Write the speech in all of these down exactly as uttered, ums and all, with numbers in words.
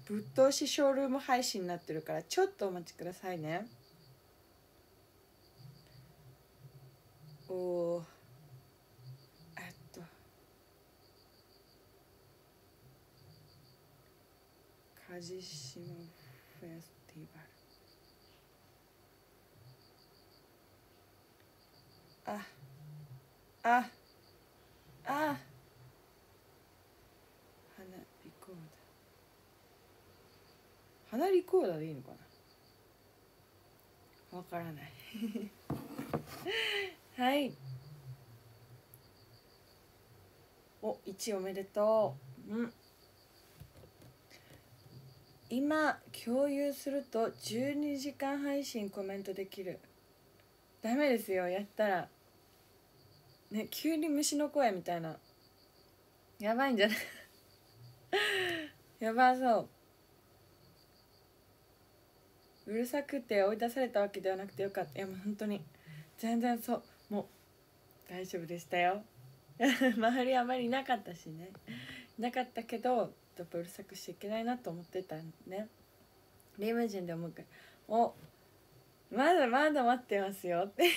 ぶっ通しショールーム配信になってるからちょっとお待ちくださいね。おお、えっとカジシマフェスティバル、あああ花リコーダー、花リコーダーでいいのかな、わからないはい、お、いちおめでとう。うん、今共有するとじゅうにじかん配信コメントできる。ダメですよ、やったらね、急に虫の声みたいな、やばいんじゃないやばそう。うるさくて追い出されたわけではなくてよかった。いやもう本当に全然そう、もう大丈夫でしたよ周りあまりいなかったしね、いなかったけどやっぱうるさくしちゃいけないなと思ってたね。リムジンで思うから、お、まだまだ待ってますよって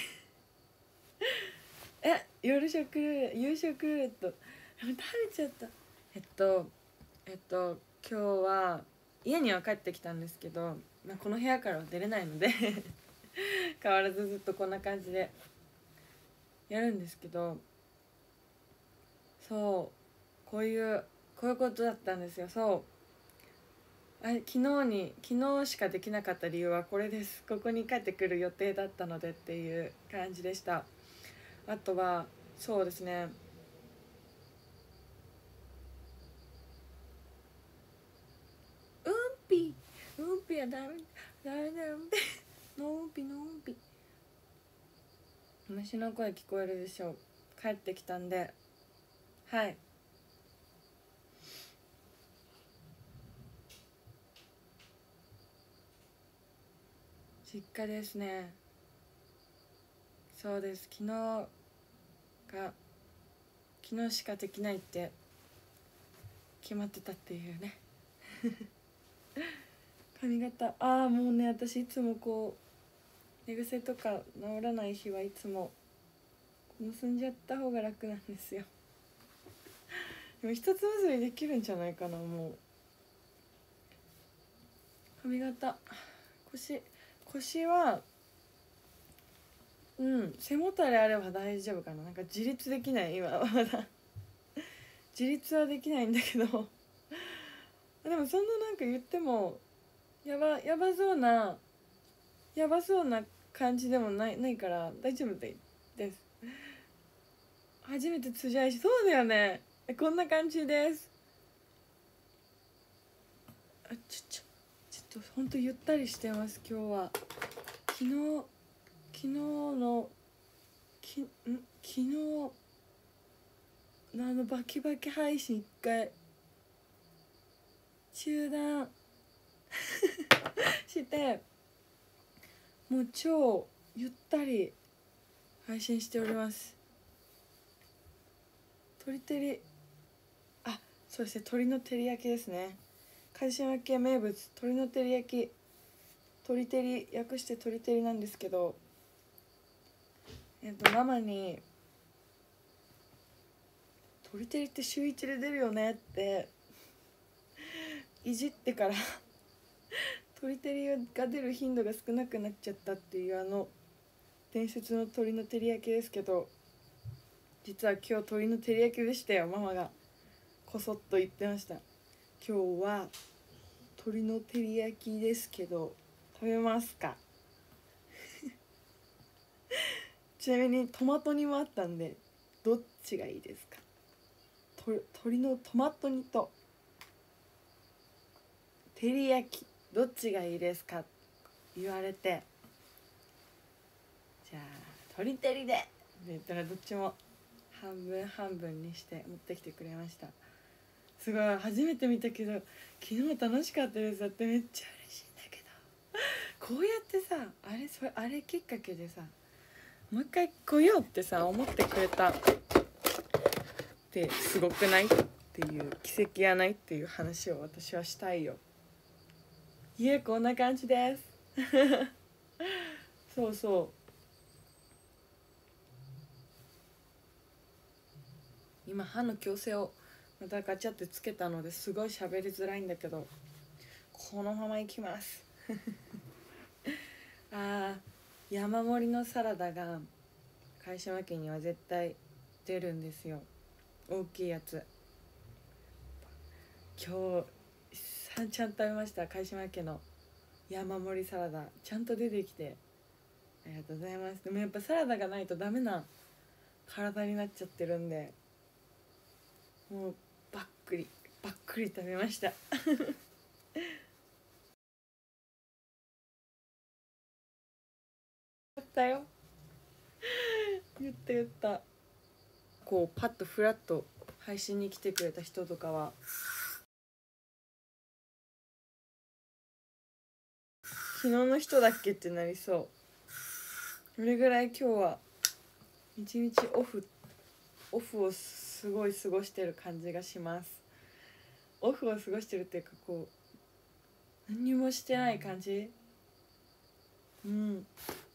え、夜食夕食ルーレット食べちゃった。えっとえっと今日は家には帰ってきたんですけど、まあ、この部屋からは出れないので変わらずずっとこんな感じでやるんですけど、そうこういうこういうことだったんですよ。そうあ、昨日に昨日しかできなかった理由はこれです。ここに帰ってくる予定だったのでっていう感じでした。あとはそうですね、うんぴうんぴはダメダメだよのんぴのんぴ、虫の声聞こえるでしょう。帰ってきたんで、はい、実家ですね。そうです、昨日が昨日しかできないって決まってたっていうね髪型、ああもうね、私いつもこう寝癖とか治らない日はいつも結んじゃった方が楽なんですよでも一つ結びできるんじゃないかな。もう髪型、腰腰はうん、背もたれあれば大丈夫かな。なんか自立できない今はまだ自立はできないんだけどでもそんななんか言ってもやばやばそうなやばそうな感じでもないないから大丈夫です。初めて通じ合いし、そうだよね、こんな感じです。あ、ちょちょちょっとほんとゆったりしてます今日は。昨日昨日のきん昨日のあのバキバキ配信一回中断してもう超ゆったり配信しております。鶏照り、あ、そうですね、鶏の照り焼きですね。鹿島家名物鶏の照り焼き、鶏照り略して鶏照りなんですけど、えっとママに鶏照りって週一で出るよねっていじってから鶏照りが出る頻度が少なくなっちゃったっていうあの伝説の鶏の照り焼きですけど、実は今日鶏の照り焼きでしたよ。ママがこそっと言ってました。今日は鶏の照り焼きですけど食べますかちなみにトマト煮もあったんでどっちがいいですか。と鶏のトマト煮と照り焼きどっちがいいですか言われて、じゃあ鶏照りでって言ったらどっちも半分半分にして持ってきてくれました。すごい初めて見たけど昨日楽しかったです。だってめっちゃ嬉しいんだけど、こうやってさ、あれそれあれきっかけでさもう一回来ようってさ思ってくれたってすごくないっていう、奇跡やないっていう話を私はしたいよ。 家こんな感じですそうそう今歯の矯正をまたガチャってつけたのですごい喋りづらいんだけどこのままいきますあー山盛りのサラダが貝島家には絶対出るんですよ。大きいやつ今日さんちゃん食べました。貝島家の山盛りサラダちゃんと出てきてありがとうございます。でもやっぱサラダがないとダメな体になっちゃってるんでもうばっくりばっくり食べました言ったよ言った言ったこうパッとフラッと配信に来てくれた人とかは昨日の人だっけってなりそう。それぐらい今日は一日オフオフをすごい過ごしてる感じがします。オフを過ごしてるっていうかこう何にもしてない感じ。うん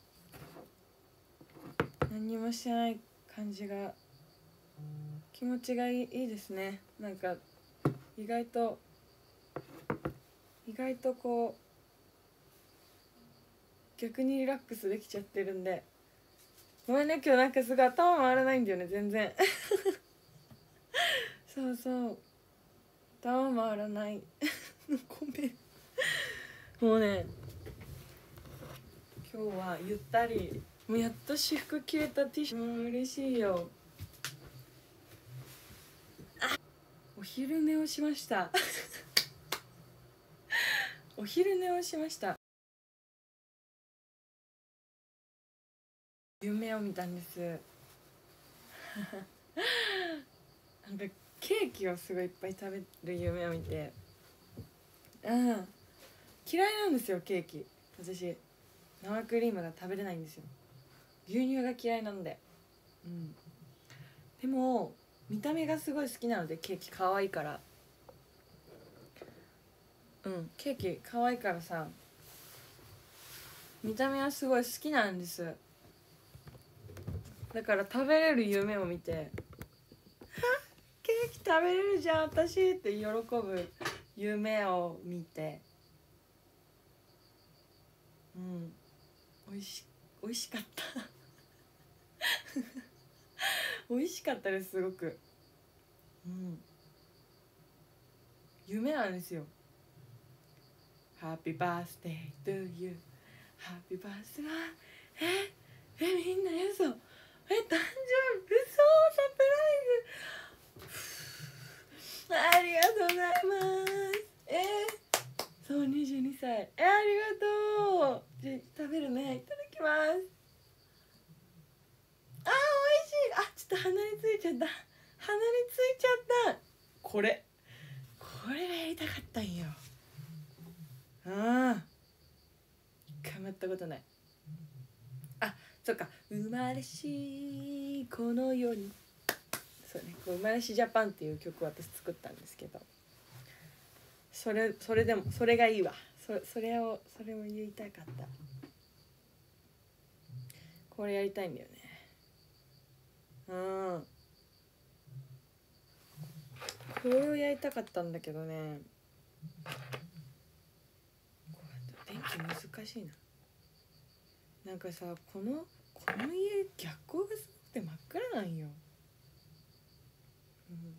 何にもしてない感じが気持ちがいい、いいですね。なんか意外と意外とこう逆にリラックスできちゃってるんでごめんね今日なんかすごい頭回らないんだよね全然そうそう頭回らないごめんもうね今日はゆったりもうやっと私服着れた T シャツもう嬉しいよ。お昼寝をしましたお昼寝をしました。夢を見たんですなんかケーキをすごいいっぱい食べる夢を見てうん嫌いなんですよケーキ。私生クリームが食べれないんですよ。牛乳が嫌いなんで。うんでも見た目がすごい好きなのでケーキ可愛いからうんケーキ可愛いからさ見た目はすごい好きなんです。だから食べれる夢を見て「ケーキ食べれるじゃん私」って喜ぶ夢を見てうんおいしおいしかった美味しかったですすごく。うん夢なんですよ。Happy birthday to you Happy birthday ええみんな嘘え誕生日嘘サプライズありがとうございますえそうにじゅうにさいえありがとうじゃ食べるねいただきます。あー美味しいあちょっと鼻についちゃった鼻についちゃったこれこれがやりたかったんよ。ああ一回もやったことない。あそっか生まれしこの世にそうねこう生まれしジャパンっていう曲を私作ったんですけどそれそれでもそれがいいわそれそれをそれを言いたかった。これやりたいんだよね。うんこれをやりたかったんだけどね電気難しいな。なんかさこのこの家逆光がすごくて真っ暗なんよ。うん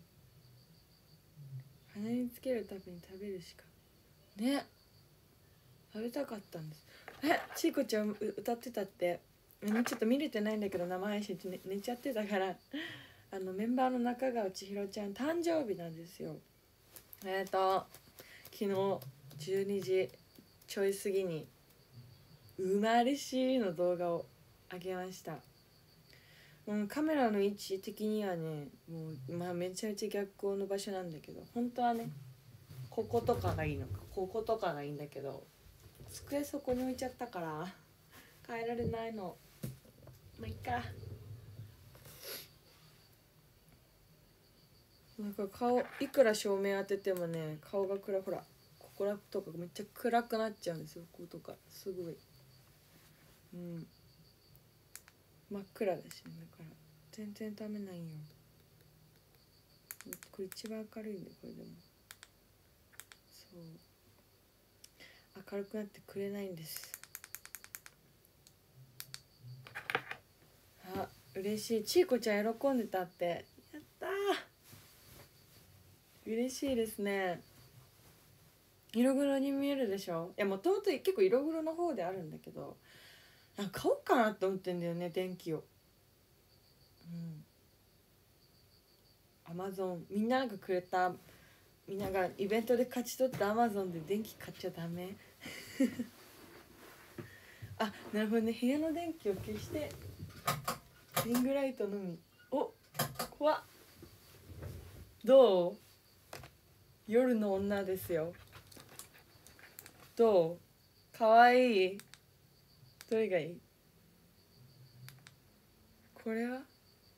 鼻につけるたびに食べるしかね食べたかったんです。えちいこちゃん歌ってたってちょっと見れてないんだけど生配信中、ね、寝ちゃってたからあのメンバーの中川千尋ちゃん誕生日なんですよ。えっ、ー、と昨日じゅうにじちょい過ぎに生まれしの動画を上げました。うん、カメラの位置的にはねもう、まあ、めちゃめちゃ逆光の場所なんだけど本当はねこことかがいいのかこことかがいいんだけど机そこに置いちゃったから変えられないの。まあいっか。なんか顔いくら照明当ててもね顔が暗ほらここらとかめっちゃ暗くなっちゃうんですよ。こことかすごい、うん、真っ暗だし、ね、だから全然ダメないよ。これ一番明るいんで、これでもそう明るくなってくれないんです。あ、嬉しい。ちいこちゃん喜んでたって。やったー、嬉しいですね。色黒に見えるでしょ。いや、もともと結構色黒の方であるんだけど、なんか買おうかなって思ってんだよね、電気を。うん、アマゾン、みんななんかくれた、みんながイベントで勝ち取ったアマゾンで電気買っちゃダメあ、なるほどね。部屋の電気を消してリングライトのみ。お、怖っ。どう？夜の女ですよ。どう？かわいい？どれがいい？これは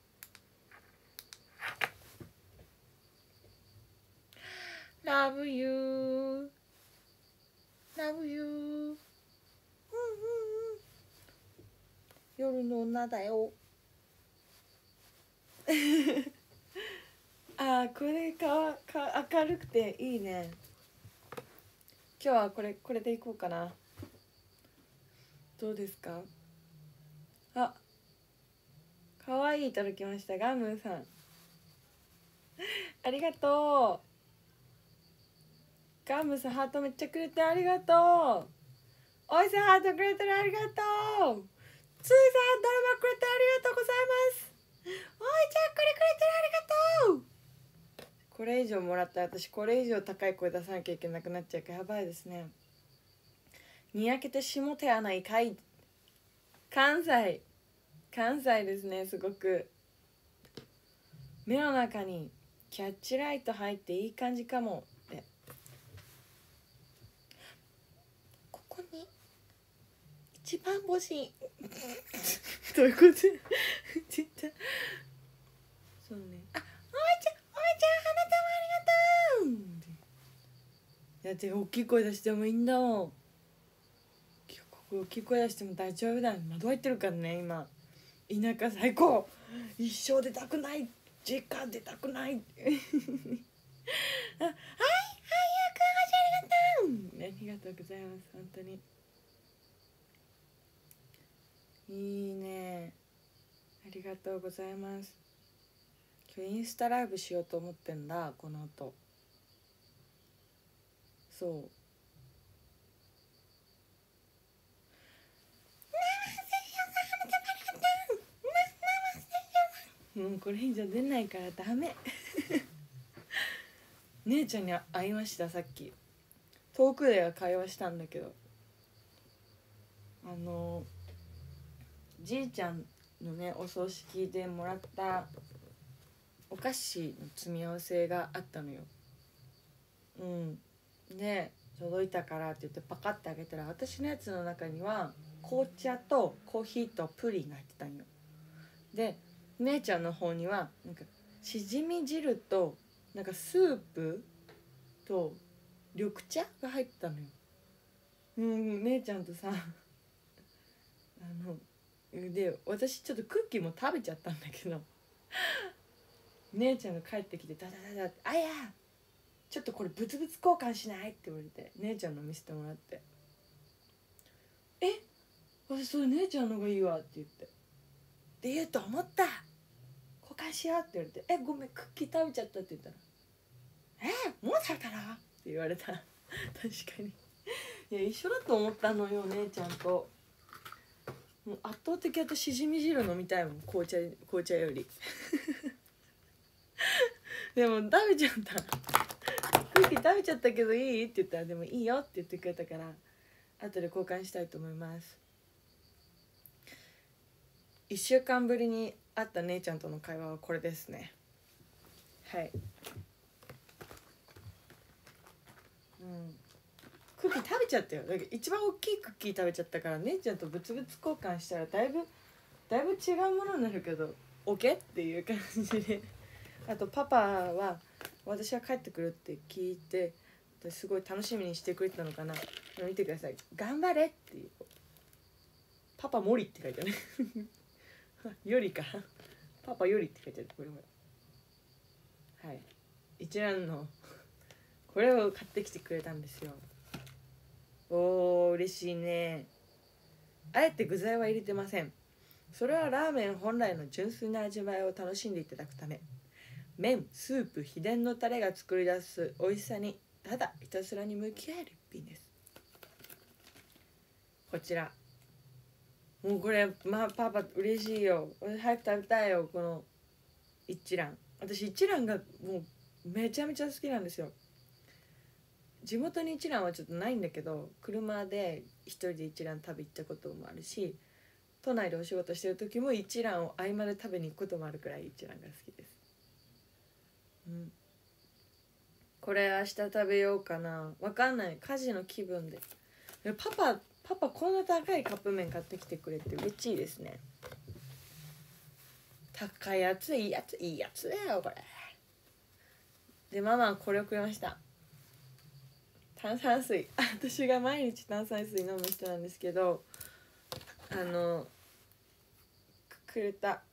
Love you Love you うんうんうん、夜の女だよあー、これかわか明るくていいね。今日はこれこれでいこうかな。どうですか？あ、かわいいいただきました。ガムーさんありがとう。ガムーさんハートめっちゃくれてありがとう。おいさんハートくれてる、ありがとう。ついさんドラマくれてありがとうございます。おいちゃんこれくれてる、ありがとう。これ以上もらったら私これ以上高い声出さなきゃいけなくなっちゃうからやばいですね。にやけて下手やないかい。関西関西ですね。すごく目の中にキャッチライト入っていい感じかもって。ここに一番星どういうことちっちゃそうね。あ、おいちゃんおいちゃん花束ありがとう。だって大きい声出してもいいんだもん。大きい声出しても大丈夫だ。窓開いてるからね今。田舎最高。一生出たくない、時間出たくないあ、はい、はい、ゆうくん星ありがとう。ありがとうございます。本当にいいね。ありがとうございます。今日インスタライブしようと思ってんだ、この後。そうもうこれ以上出ないからダメ姉ちゃんに会いました。さっき遠くでは会話したんだけど、あのじいちゃんのねお葬式でもらったお菓子の詰め合わせがあったのよ。うんで届いたからって言ってパカッてあげたら、私のやつの中には紅茶とコーヒーとプリンが入ってたんよ。で姉ちゃんの方にはなんかしじみ汁となんかスープと緑茶が入ってたのよ。うん姉ちゃんとさあので私ちょっとクッキーも食べちゃったんだけど姉ちゃんが帰ってきてダダダダって「あやちょっとこれブツブツ交換しない?」って言われて姉ちゃんの見せてもらって「え私それ姉ちゃんのがいいわ」って言って「で言うと思った交換しよう」って言われて「えごめんクッキー食べちゃった」って言ったら「えもう食べたら?」って言われた確かにいや一緒だと思ったのよ姉ちゃんと。もう圧倒的あとしじみ汁飲みたいもん、紅茶紅茶よりでも食べちゃったクッキー食べちゃったけどいいって言ったら、でもいいよって言ってくれたから後で交換したいと思います。いっしゅうかんぶりに会った姉ちゃんとの会話はこれですね。はい、うん、クッキー食べちゃったよ。だから一番大きいクッキー食べちゃったから、姉ちゃんとブツブツ交換したらだいぶだいぶ違うものになるけど OK っていう感じであとパパは私は帰ってくるって聞いてすごい楽しみにしてくれてたのかな。見てください、頑張れっていう、パパ森って書いてあるよりかパパよりって書いてある。これもはい、一蘭のこれを買ってきてくれたんですよ。おー嬉しいね。あえて具材は入れてません。それはラーメン本来の純粋な味わいを楽しんでいただくため。麺、スープ、秘伝のタレが作り出す美味しさにただひたすらに向き合える一品です。こちらもうこれ、まあ、パパ嬉しいよ。早く食べたいよこの一蘭。私一蘭がもうめちゃめちゃ好きなんですよ。地元に一蘭はちょっとないんだけど、車で一人で一蘭食べ行ったこともあるし、都内でお仕事してる時も一蘭を合間で食べに行くこともあるくらい一蘭が好きです。うん、これ明日食べようかな。わかんない、家事の気分で。パパパパこんな高いカップ麺買ってきてくれて嬉しいですね。高いやつ、いいやつ、いいやつだよこれ。でママはこれをくれました。炭酸水私が毎日炭酸水飲む人なんですけど、あのくれた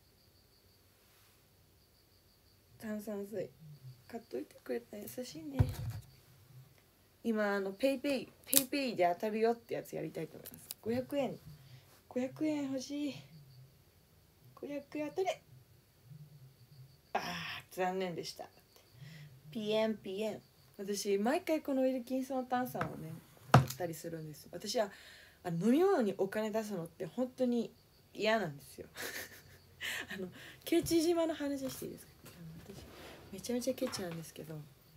炭酸水買っといてくれた。優しいね。今あのペイペイペイペイで当たるよってやつやりたいと思います。ごひゃくえんごひゃくえん欲しい。ごひゃくえん当たれ。あー残念でした。ピエンピエン。私毎回このウィルキンソン炭酸をね買ったりするんです。私はあの飲み物にお金出すのって本当に嫌なんですよあのケチ島の話していいですか。私めちゃめちゃケチなんですけど、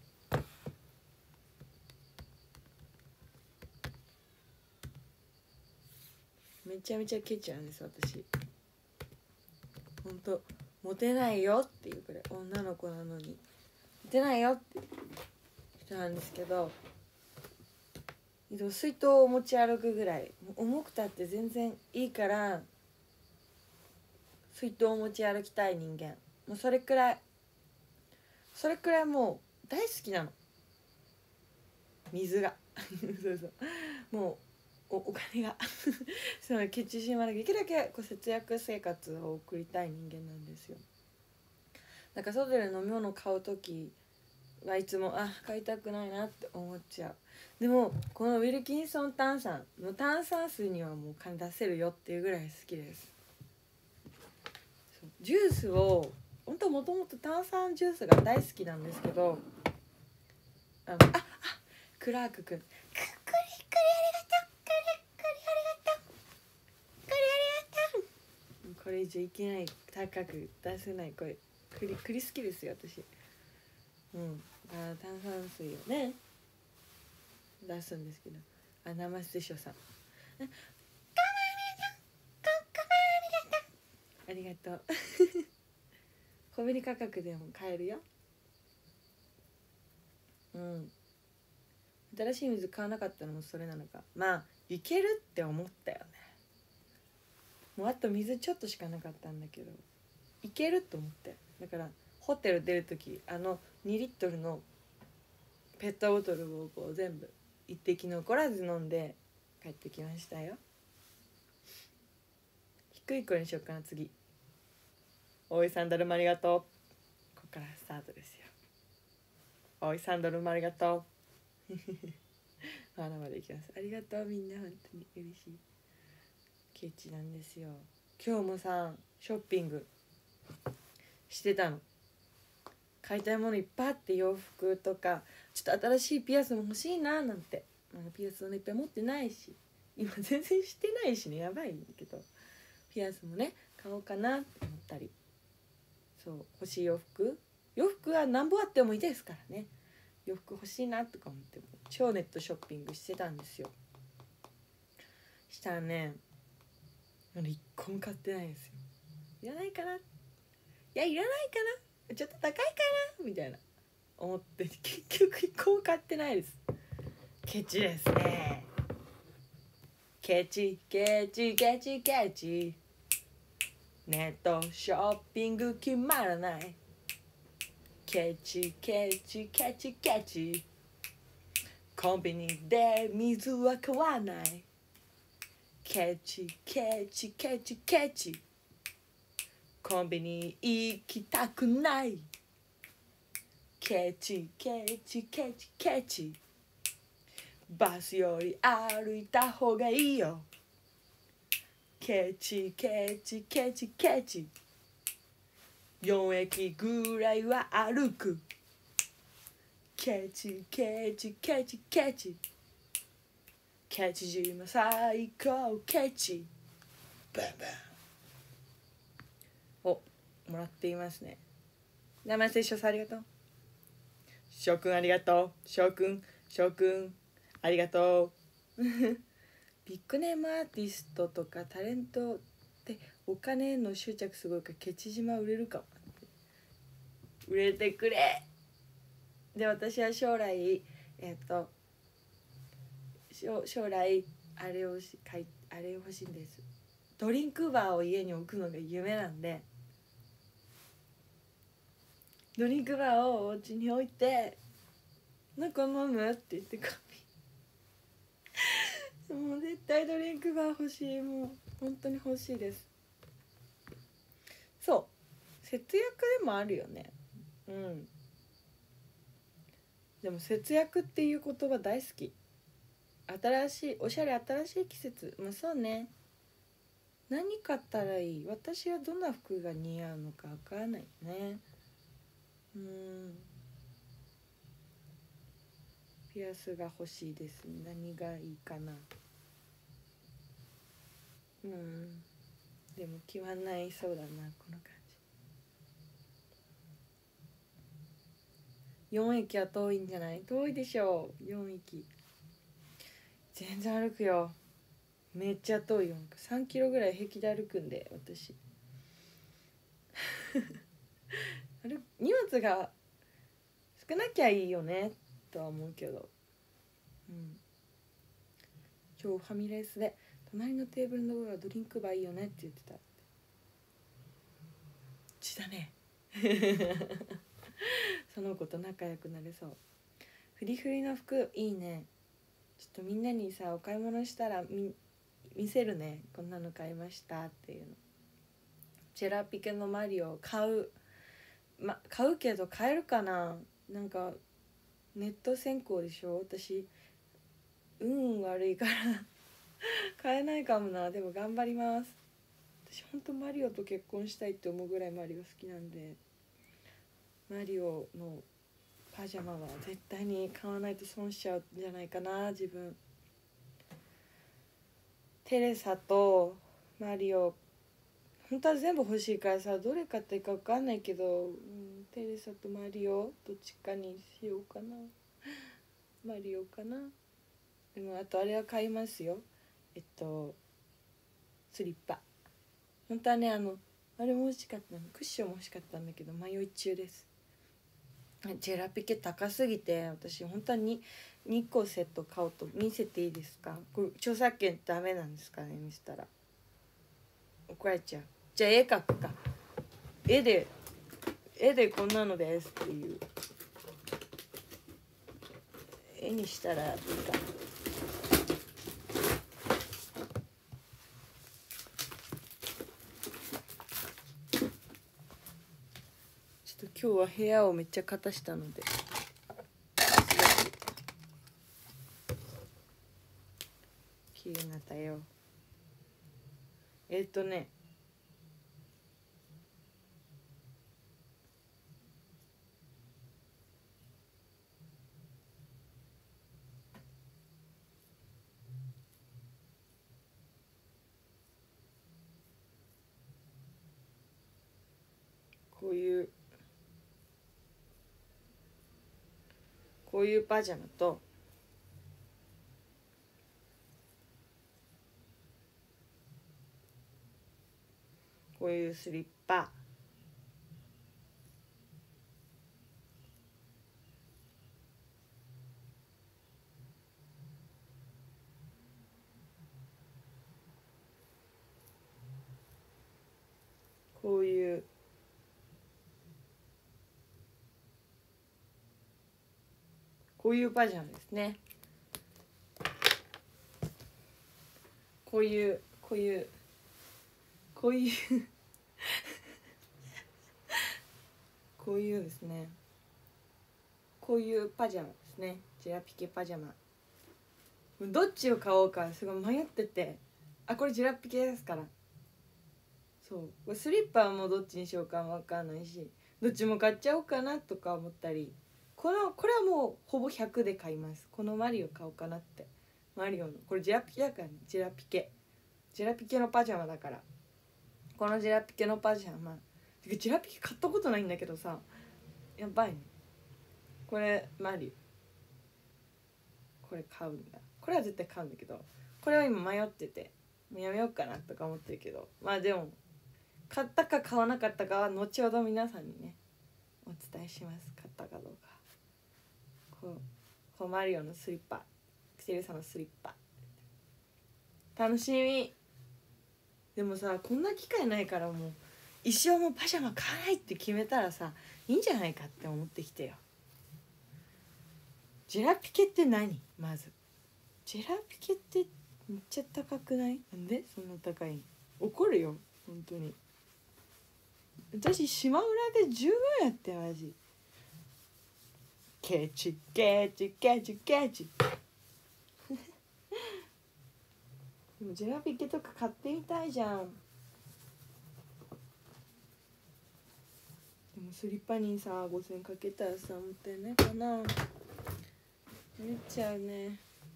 めちゃめちゃケチなんです私。本当モテないよっていうくらい女の子なのにモテないよって人なんですけど、でも水筒を持ち歩くぐらい重くたって全然いいから水筒を持ち歩きたい人間。もうそれくらいそれくらいもう大好きなの、水がそうそうもう お, お金がそのケチしまでできるだけこう節約生活を送りたい人間なんですよ。だから外で飲み物買う時はいつもあ買いたくないなって思っちゃう。でもこのウィルキンソン炭酸の炭酸水にはもう金出せるよっていうぐらい好きです。ジュースを本当もともと炭酸ジュースが大好きなんですけど、あのああクラークくん、くくりくりありがとう、くりくりありがとう、くりありがとう。これ以上いけない、高く出せない。これクリクリ好きですよ私。うんあ炭酸水をね出すんですけど、あ生水晶さんありがとうコンビニ価格でも買えるよ。うん新しい水買わなかったのもそれなのか。まあいけるって思ったよね。もうあと水ちょっとしかなかったんだけどいけると思って、だからホテル出る時あのにリットルのペットボトルをこう全部一滴残らず飲んで帰ってきましたよ。低い声にしようかな次。おいサンダルもありがとう。ここからスタートですよ。おいサンダルもありがとうまだまだいきます。ありがとうみんな、本当に嬉しい。ケチなんですよ。今日もさショッピングしてたの。買いたいものいっぱいあって、洋服とかちょっと新しいピアスも欲しいななんて。ピアスをねいっぱい持ってないし今全然してないしね、やばいんだけどピアスもね買おうかなって思ったり、そう欲しい洋服洋服は何ぼあってもいいですからね。洋服欲しいなとか思っても超ネットショッピングしてたんですよ。したらね一個も買ってないんですよ。いらないかな、いやいらないかな、ちょっと高いかなみたいな思って結局一個も買ってないです。ケチですね。ケチケチケチケチ、ネットショッピング決まらない。ケチケチケチケチ、 コンビニで水は買わない。ケチケチケチケチ。コンビニ行きたくない。ケチケチケチケチ。バスより歩いた方がいいよ。ケチケチケチケチ。よん駅ぐらいは歩く。ケチケチケチケチ。ケチ島最高ケチ。バンバン。お、もらっていますね。名前聖書さんありがとう。翔くんありがとう。翔くん、翔くんありがとう。ビッグネームアーティストとかタレントってお金への執着すごいからケチ島売れるかも。売れてくれ。で私は将来えっ、と将来あれをしかいあれ欲しいんです。ドリンクバーを家に置くのが夢なんで、ドリンクバーをお家に置いて「なんか飲む?」って言ってコピーもう絶対ドリンクバー欲しい。もう本当に欲しいです。そう節約でもあるよね。うんでも節約っていう言葉大好き。新しいおしゃれ新しい季節。まあそうね。何買ったらいい？私はどんな服が似合うのかわからないね。うーんピアスが欲しいです。何がいいかな。うんでも決まんないそうだなこの感じ。よん駅は遠いんじゃない？遠いでしょう。よん駅全然歩くよ。めっちゃ遠いよ。さんキロぐらい平気で歩くんで私荷物が少なきゃいいよねとは思うけど、うん、今日ファミレスで隣のテーブルの上はドリンクバーいいよねって言ってた。血だねその子と仲良くなれそう。フリフリの服いいね。ちょっとみんなにさお買い物したらみ見せるね。こんなの買いましたっていうの。チェラピケのマリオ買う、ま、買うけど買えるかな。なんかネット先行でしょ私。運悪いから買えないかもな。でも頑張ります。私ほんとマリオと結婚したいって思うぐらいマリオ好きなんで、マリオのパジャマは絶対に買わないと損しちゃうんじゃないかな自分。テレサとマリオ本当は全部欲しいからさ、どれ買っていいか分かんないけど、うん、テレサとマリオどっちかにしようかな。マリオかな。でもあとあれは買いますよ。えっとスリッパ。本当はねあのあれも欲しかったの、クッションも欲しかったんだけど迷い中です。ジェラピケ高すぎて私本当ににこセット買おうと。見せていいですか？これ著作権ダメなんですかね？見せたら怒られちゃう。じゃあ絵描くか。絵で絵でこんなのですっていう絵にしたらいいかな。ちょっと今日は部屋をめっちゃ片したので綺麗になったよ。えっとねこういうこういうパジャマとこういうスリッパ、こういうこういうパジャマですね。 こういうこういうこういうこういうですね、こういうパジャマですね。ジェラピケパジャマ、どっちを買おうかすごい迷ってて、あ、これジェラピケですから。そうスリッパもどっちにしようかも分かんないし、どっちも買っちゃおうかなとか思ったり、このこれはもうほぼひゃくで買います。このマリオ買おうかなって。マリオのこれジェラピケだからね。ジェラピケジェラピケのパジャマだから、このジェラピケのパジャマ、てかジェラピケ買ったことないんだけどさ、やばいね。これマリオ、これ買うんだ。これは絶対買うんだけど、これは今迷っててもうやめようかなとか思ってるけど、まあでも買ったか買わなかったかは後ほど皆さんにねお伝えします。買ったかどうか。こうこうマリオのスリッパ、クセルさんのスリッパ楽しみ。でもさ、こんな機会ないから、もう一生もパジャマ買わないって決めたらさ、いいんじゃないかって思ってきてよ。ジェラピケって何？まずジェラピケってめっちゃ高くない？なんでそんな高いの？怒るよ本当に。私島村で十分やってマジ。ケチケチケチケチでもジェラピケとか買ってみたいじゃん。でもスリッパにさごせんえんかけたらさもったいないかな。めっちゃうね。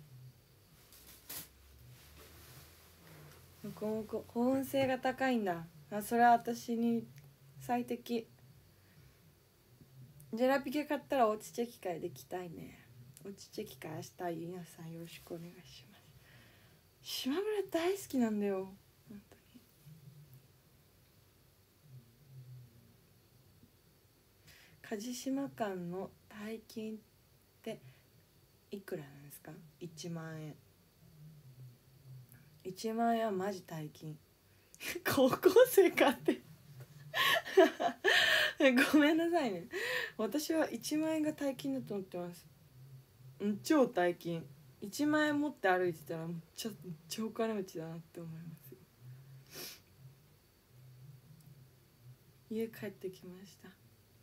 この保温性が高いんだ。あ、それは私に最適。ジェラピケ買ったらおちチェキ会できたいね。おちチェキ会明日皆さんよろしくお願いします。島村大好きなんだよ本当に。梶島館の大金っていくらなんですか？いちまんえん。いちまん円はマジ大金高校生かってごめんなさいね。私はいちまん円が大金だと思ってます。うん、超大金。いちまん円持って歩いてたらめっちゃ超金持ちだなって思いますよ。家帰ってきました。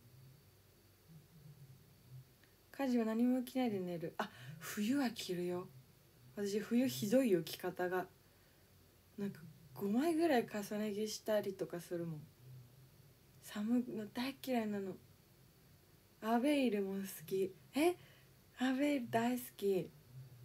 家事は何も着ないで寝る。あ、冬は着るよ。私冬ひどいよ着方が。なんかごまいぐらい重ね着したりとかするもん。寒いの大嫌いなの。アベイルも好き。え、アベイル大好き。うん。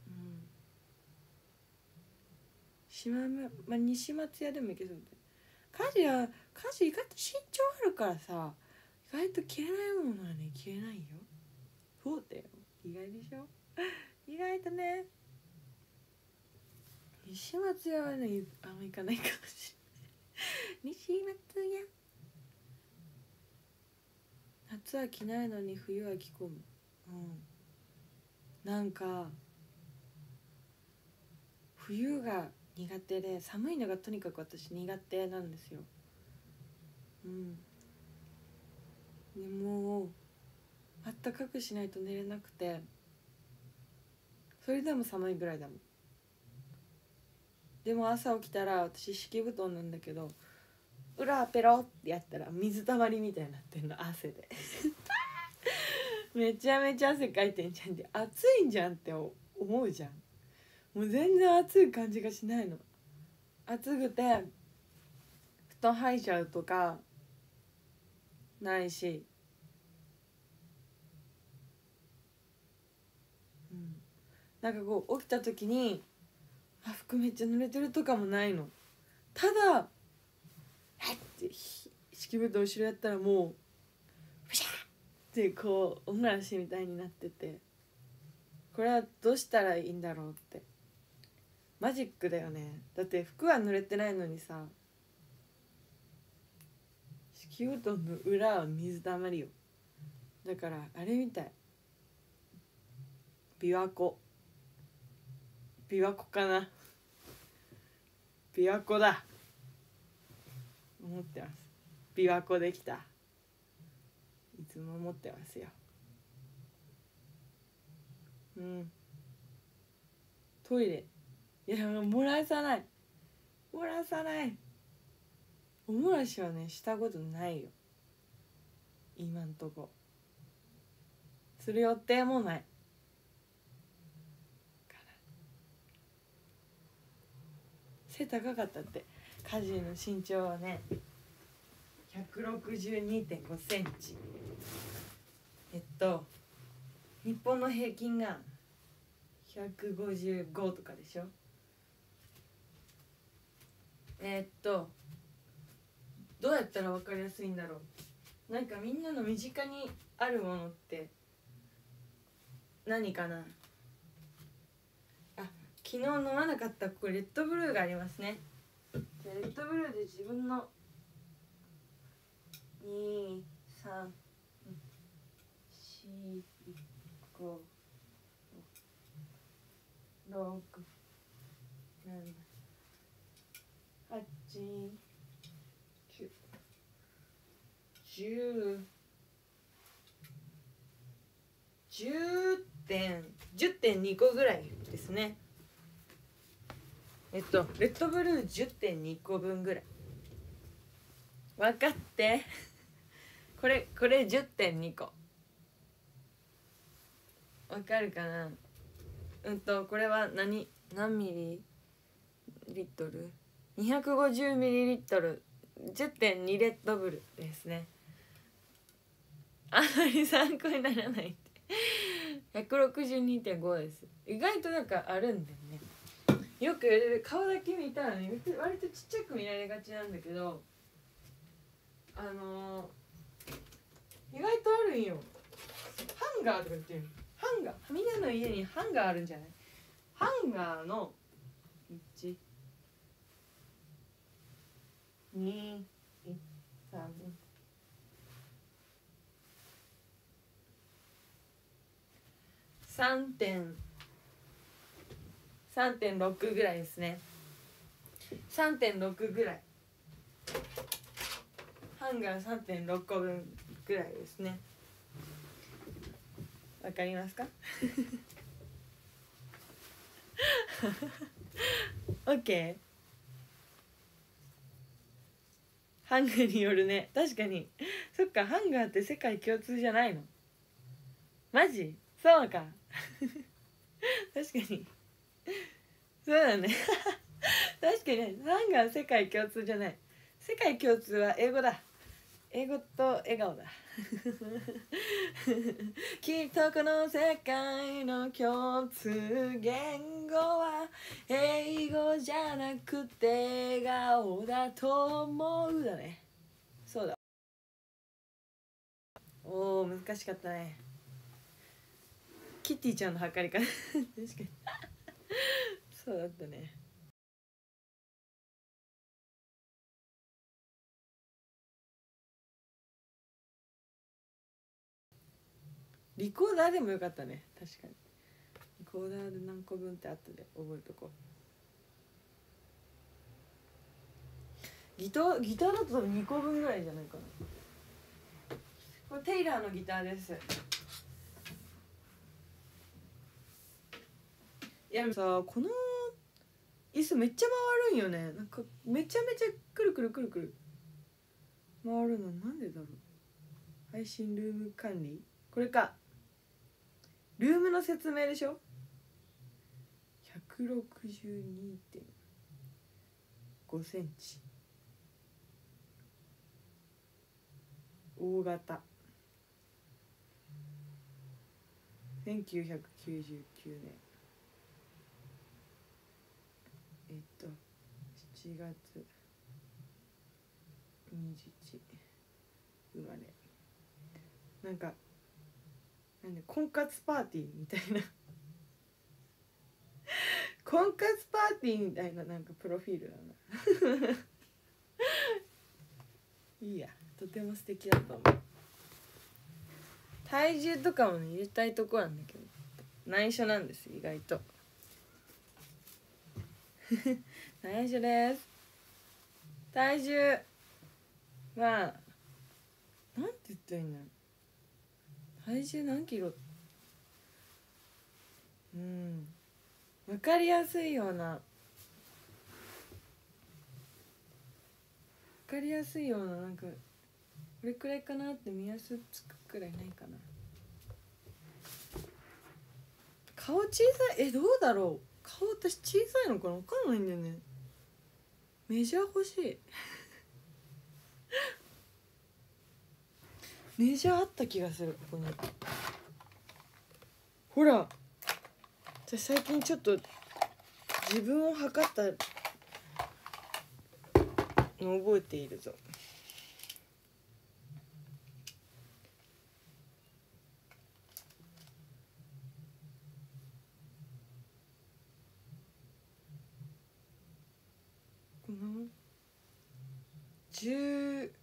島村、まあ、西松屋でもいけそうだ。家事は家事意外と身長あるからさ、意外と着れないものはね着れないよ。そうだよ、意外でしょ意外とね。西松屋はねあんま行かないかもしれない西松屋夏は着ないのに冬は着込む。うん、なんか冬が苦手で、寒いのがとにかく私苦手なんですよ。うんでもあったかくしないと寝れなくて、それでも寒いぐらいだもん。でも朝起きたら私敷布団なんだけど、裏ペロってやったら水たまりみたいになってんの汗でめちゃめちゃ汗かいてんじゃんって、暑いんじゃんって思うじゃん。もう全然暑い感じがしないの。暑くて布団吐いちゃうとかないし、うん、なんかこう起きた時にあ服めっちゃ濡れてるとかもないの。ただはって敷布団後ろやったらもうブシャーってこうおんがらしみたいになってて、これはどうしたらいいんだろうって。マジックだよね。だって服は濡れてないのにさ、敷布団の裏は水たまりよ。だからあれみたい、琵琶湖琵琶湖かな、琵琶湖だ思ってます。琵琶湖できた、いつも思ってますよ。うんトイレいやもらえさない。 漏らさない。お漏らしはねしたことないよ、今んとこ。する予定もない。背高かったって。カジの身長はねひゃくろくじゅうにてんごセンチ。えっと日本の平均がひゃくごじゅうごとかでしょ。えー、っとどうやったら分かりやすいんだろう。なんかみんなの身近にあるものって何かな。あ、昨日飲まなかったここレッドブルーがありますね。じゃあレッドブルーで自分のにさんしごろくななはちきゅうじゅうじゅってんじゅってんにこぐらいですね。えっとレッドブルー じゅってんにこぶんぐらい。分かってこれこれ じゅってんにこわかるかな。うんとこれは何何ミリリットル にひゃくごじゅうミリリットル じゅってんに レッドブルですね。あんまり参考にならないってひゃくろくじゅうにてんごです。意外となんかあるんだよね。よく顔だけ見たらね割とちっちゃく見られがちなんだけど、あのー、意外とあるんよ。ハンガーとか言ってる。ハンガー、みんなの家にハンガーあるんじゃない。ハンガーのいち、に、さん、さんてんさんてんろくぐらいですね。さんてんろくぐらい。ハンガー さんてんろっこぶんぐらいですね。わかりますかオッケー。ハンガーによるね。確かに。そっか、ハンガーって世界共通じゃないの。マジ？そうか確かにそうだね確かにハンガー世界共通じゃない。世界共通は英語だ。英語と笑顔だきっとこの世界の共通言語は英語じゃなくて笑顔だと思うだね。そうだ。おー難しかったね。キティちゃんの計りか確かにそうだったね。リコーダーでもよかったね。確かにリコーダーで何個分って後で覚えとこう。ギターギターだと多分にこぶんぐらいじゃないかな。これテイラーのギターです。いやさ、この椅子めっちゃ回るんよね。なんかめちゃめちゃくるくるくるくる回るのなんでだろう。配信ルーム管理、これか。ルームの説明でしょ。 ひゃくろくじゅうにてんご センチ、大型、せんきゅうひゃくきゅうじゅうきゅうねん、えっとしちがつにじゅういち生まれ。なんかなんで婚活パーティーみたいな婚活パーティーみたいななんかプロフィールだないいや、とても素敵だと思う。体重とかもね入れたいとこなんだけど内緒なんです、意外と内緒です。体重まあなんて言ったらいいんだろう。体重何キロ、うん分かりやすいようなかりやすいような、なんかこれくらいかなって目安つくくらいないかな。顔小さい、えどうだろう、顔私小さいのかな、分かんないんだよね。メジャー欲しいメジャーあった気がする、ここに。ほら私最近ちょっと自分を測ったの覚えているぞ。このじゅう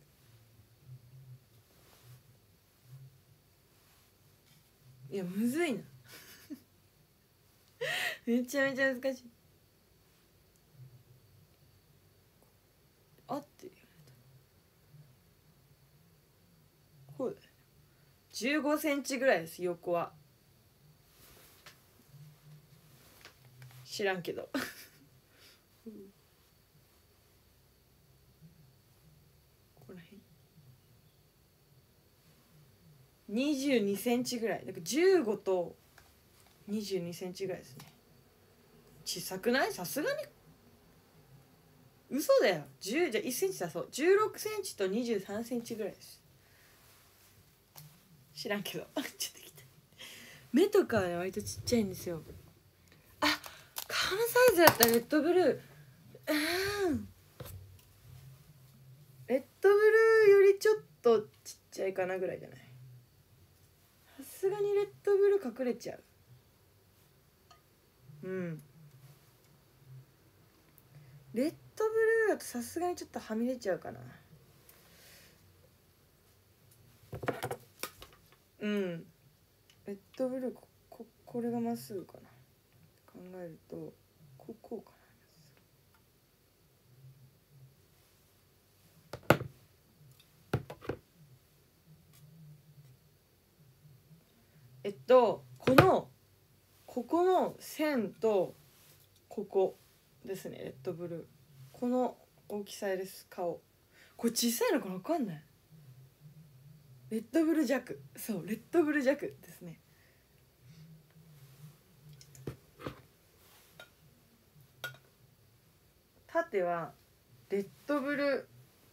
いやむずいなめちゃめちゃ難しい。あってるよね。こうだよ。じゅうごセンチぐらいです、横は。知らんけどここら辺にじゅうにセンチぐらいだからじゅうごとにじゅうにセンチぐらいですね。小さくない？さすがに嘘だよ。じゅうじゃあいっセンチだそう。じゅうろくセンチとにじゅうさんセンチぐらいです。知らんけどちょっときた。目とかはね割とちっちゃいんですよ。あ、顔のサイズだったらレッドブルー、うんレッドブルーよりちょっとちっちゃいかなぐらいじゃない？さすがにレッドブルー隠れちゃう。うんレッドブルーだとさすがにちょっとはみ出ちゃうかな。うんレッドブルー こ, こ, これがまっすぐかな考えるとここうかな。えっとこのここの線とここですね、レッドブルーこの大きさです。顔これ小さいのか分かんない。レッドブル弱、そうレッドブル弱ですね。縦はレッドブル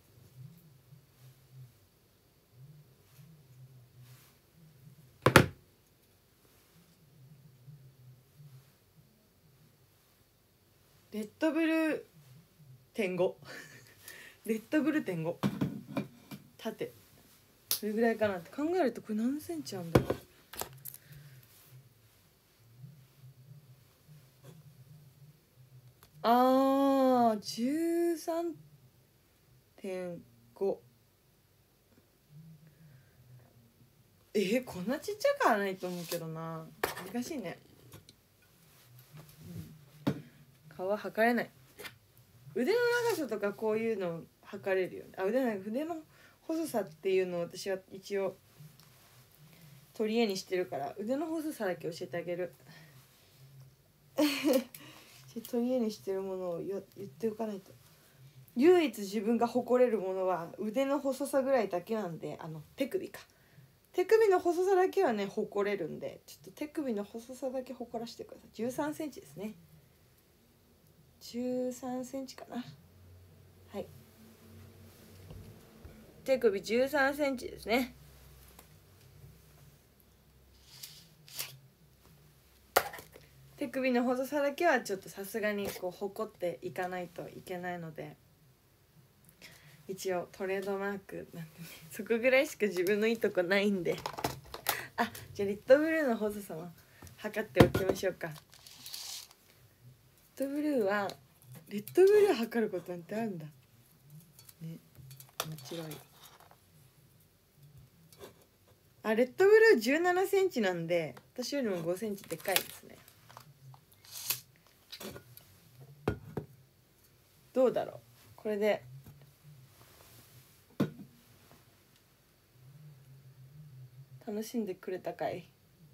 レッドブル点ごレッドブル点ご縦それぐらいかなって考えるとこれ何センチあるんだろう。あー じゅうさんてんご えー、こんなちっちゃくはないと思うけどな。難しいね、うん、顔は測れない。腕の長さとかこういうの測れるよね。あ、腕の腕の細さっていうのを私は一応取り柄にしてるから腕の細さだけ教えてあげる取り柄にしてるものを言っておかないと。唯一自分が誇れるものは腕の細さぐらいだけなんで、あの手首か手首の細さだけはね誇れるんで、ちょっと手首の細さだけ誇らせてください。じゅうさんセンチですね。じゅうさんセンチかな。はい、手首じゅうさんセンチですね。手首の細さだけはちょっとさすがにこう誇っていかないといけないので、一応トレードマークなんでね、そこぐらいしか自分のいいとこないんであ、じゃあレッドブルーの細さも測っておきましょうか。レッドブルーはレッドブルー測ることなんてあるんだね。面白い。あ、レッドブルーじゅうななセンチなんで私よりもごセンチでかいですね。どうだろうこれで。楽しんでくれたかい。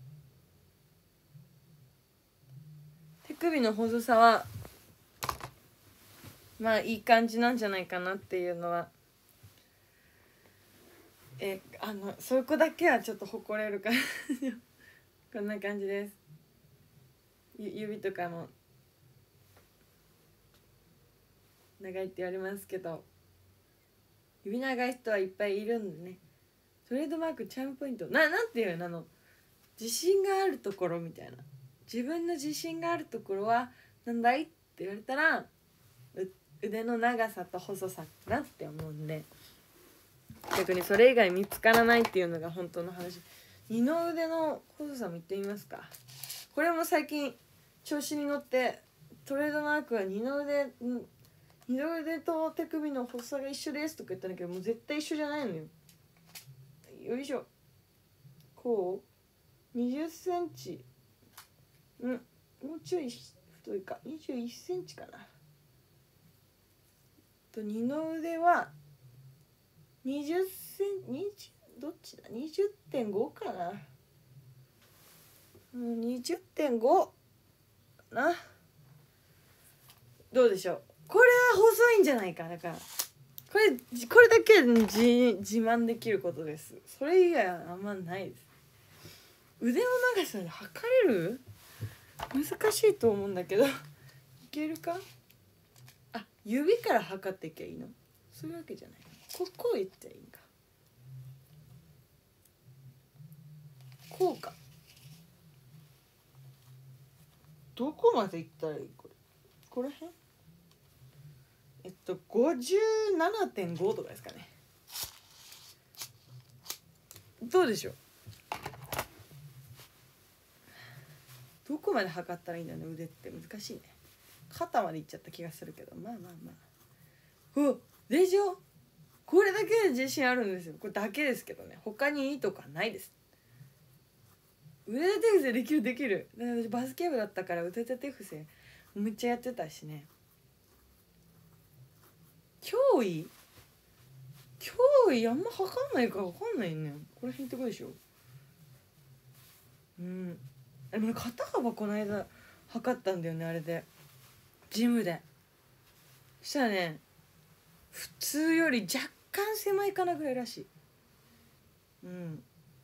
手首の細さはまあいい感じなんじゃないかなっていうのはえあのそこだけはちょっと誇れるからこんな感じです。ゆ指とかも長いって言われますけど、指長い人はいっぱいいるんでね。トレードマークチャームポイントな、なんていうの、あの自信があるところみたいな、自分の自信があるところはなんだいって言われたら腕の長さと細さかなって思うんで、逆にそれ以外見つからないっていうのが本当の話。二の腕の細さも言ってみますか。これも最近調子に乗ってトレードマークは二の腕二の腕と手首の細さが一緒ですとか言ったんだけど、もう絶対一緒じゃないのよ。よいしょ、こうにじゅっセンチ、うん、もうちょい太いか、にじゅういっセンチかなと。二の腕はにじゅっセンチ、にじゅうどっちだ、にじゅってんごかな、うん、にじゅってんごかな。どうでしょう、これは細いんじゃないか。だからこれこれだけ自自慢できることです。それ以外はあんまないです。腕の長さで測れる？難しいと思うんだけどいけるか。あ、指から測っていけばいいの？そういうわけじゃない。ここを言っていいんか。こうか。どこまでいったらいい？これこの辺、えっと ごじゅうななてんご とかですかね。どうでしょう、どこまで測ったらいいんだね。腕って難しいね。肩までいっちゃった気がするけど、まあまあまあ。うでしょ、これだけで自信あるんですよ。これだけですけどね、他にいいとかないです。腕立て伏せできるできる。バスケ部だったから腕立て伏せめっちゃやってたしね。脅威脅威あんま測んないから分かんないね。これ引いてこいでしょ。うん、でも肩幅この間測ったんだよね、あれでジムで。そしたらね、普通より若干狭いかなぐらいらしい。うん、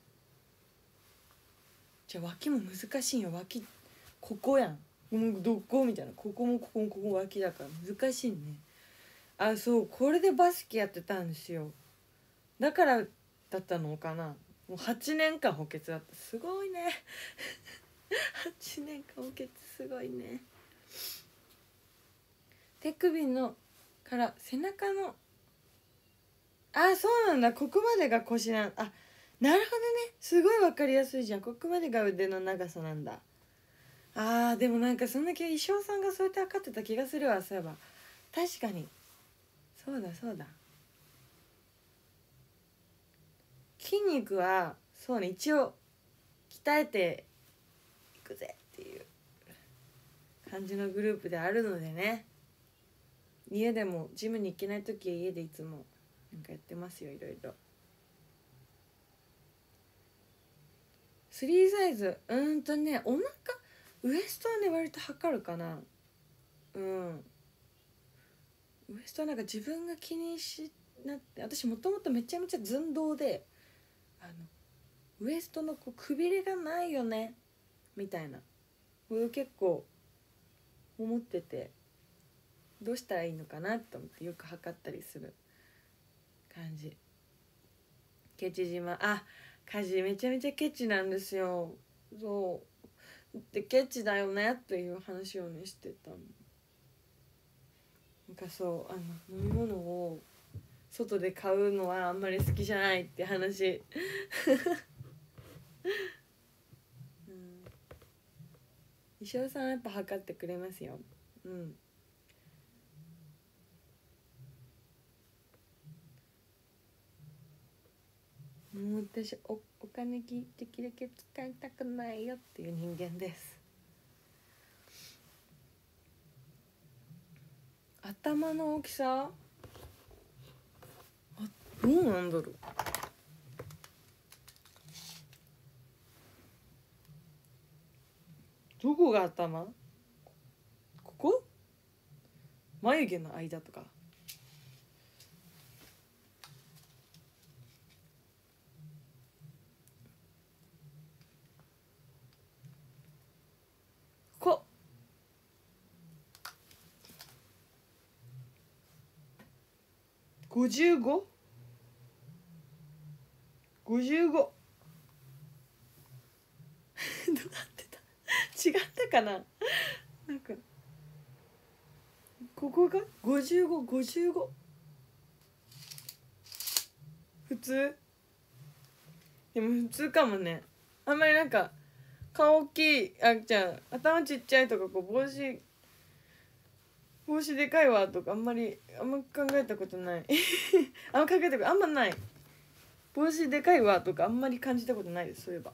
じゃあ脇も難しいよ。脇ここやん、もうどこみたいな、ここもここもここも脇だから難しいね。あ、そう、これでバスケやってたんですよ。だからだったのかな。もうはちねんかん補欠だった。すごいねはちねんかん補欠すごいね。手首のから背中の、あ、そうなんだ、ここまでが腰なん、あ、なるほどね、すごい分かりやすいじゃん。ここまでが腕の長さなんだ。あー、でもなんかそんだけ衣装さんがそうやって測ってた気がするわ。そういえば確かにそうだそうだ。筋肉はそうね、一応鍛えていくぜっていう感じのグループであるのでね。家でもジムに行けない時は家でいつもなんかやってますよ、いろいろ。スリーサイズ、うーんとね、お腹ウエストはね割と測るかな。うん、ウエストはなんか自分が気にしなって、私もともとめちゃめちゃ寸胴で、あのウエストのこうくびれがないよねみたいな、これを結構思ってて、どうしたらいいのかなと思ってよく測ったりする感じ。ケチ島、あ、家事めちゃめちゃケチなんですよ。そうでケチだよねっていう話をねしてたの。なんかそう、あの飲み物を外で買うのはあんまり好きじゃないって話うん、石尾さんはやっぱ測ってくれますよ。うん、もう私 お, お金できるだけ使いたくないよっていう人間です。頭の大きさ、あ、どうなんだろう。どこが頭？ここ？眉毛の間とか。 ごじゅうご？ ごじゅうご どうなってた違ったかな。なんかここがごじゅうご、ごじゅうご普通。でも普通かもね。あんまりなんか顔大きい、あじゃあ頭ちっちゃいとか、こう帽子帽子でかいわとかあんまりあんま考えたことないあんま考えたことあんまない。帽子でかいわとかあんまり感じたことないです、そういえば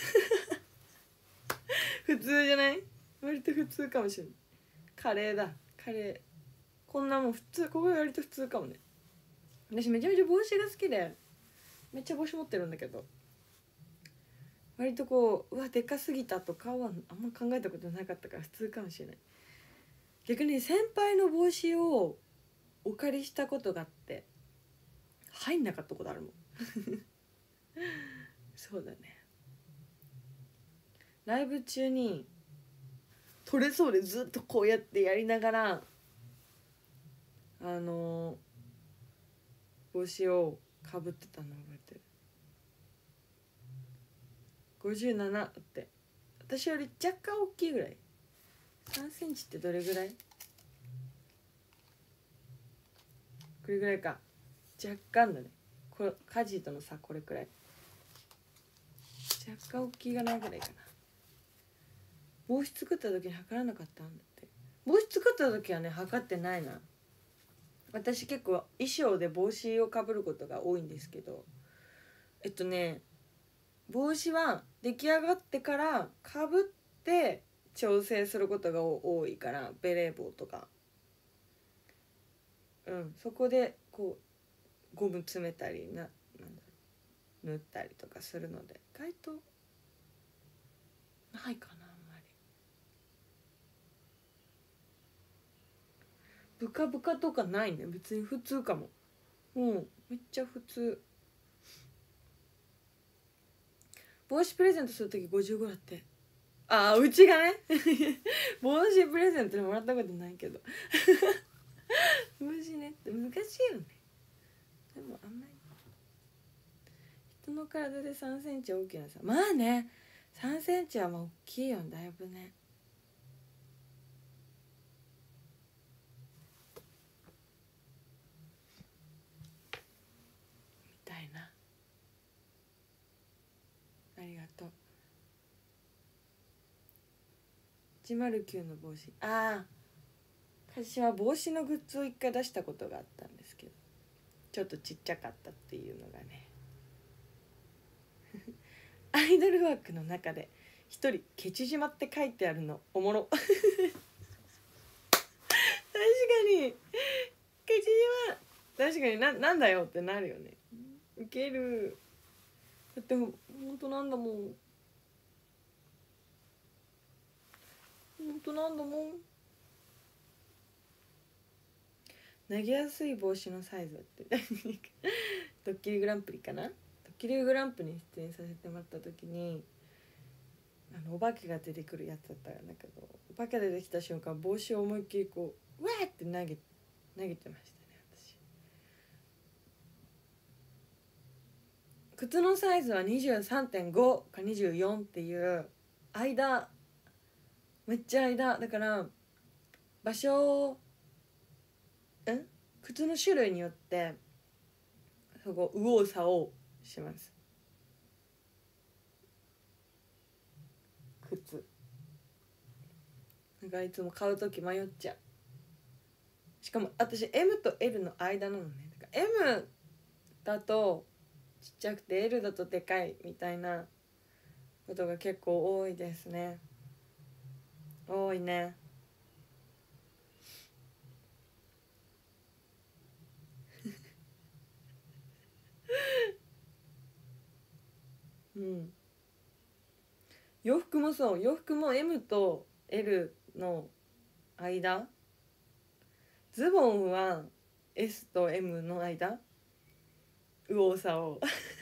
普通じゃない？割と普通かもしれない。カレーだ、カレー。こんなもん普通、ここ割と普通かもね。私めちゃめちゃ帽子が好きでめっちゃ帽子持ってるんだけど、割とこううわでかすぎたとかはあんま考えたことなかったから普通かもしれない。逆に先輩の帽子をお借りしたことがあって入んなかったことあるもんそうだね。ライブ中に取れそうでずっとこうやってやりながらあのー、帽子をかぶってたの覚えてる。ごじゅうななって私より若干大きいぐらい。さんセンチってどれぐらい？これぐらいか。若干だね。これカジーとの差これくらい。若干大きいがないぐらいかな。帽子作った時に測らなかったんだって。帽子作った時はね測ってないな。私結構衣装で帽子をかぶることが多いんですけど、えっとね帽子は出来上がってからかぶって調整することが多いから、ベレー帽とか、うんそこでこうゴム詰めたりな、なんだろう、塗ったりとかするので意外とないかな。あんまりブカブカとかないね。別に普通かも。うんめっちゃ普通。帽子プレゼントする時ごじゅうごだって。ああうちがね帽子プレゼントでもらったことないけど帽子ねって難しいよね。でもあんまり人の体でさんセンチ大きなさ、まあねさんセンチはまあ大きいよだいぶね。みたいな。ありがとう。いちまるきゅうの帽子、ああ私は帽子のグッズを一回出したことがあったんですけどちょっとちっちゃかったっていうのがねアイドルワークの中で一人ケチ島って書いてあるのおもろ確かにケチ島確かに な, なんだよってなるよね。ウケる。だってほんとなんだもん、ほんとなんだもん。投げやすい帽子のサイズってドッキリグランプリかな、ドッキリグランプリに出演させてもらった時にあのお化けが出てくるやつだったんだけど、お化け出てきた瞬間帽子を思いっきりこううわーって投げ投げてましたね私。靴のサイズは にじゅうさんてんご かにじゅうよんっていう間、めっちゃ間だから場所ん靴の種類によってそこ右往左往します。靴なんかいつも買う時迷っちゃう。しかも私 エム と エル の間なのね。だから エム だとちっちゃくて エル だとでかいみたいなことが結構多いですね。多いね。うん洋服もそう、洋服も エム と エル の間、ズボンは エス と エム の間、右往左往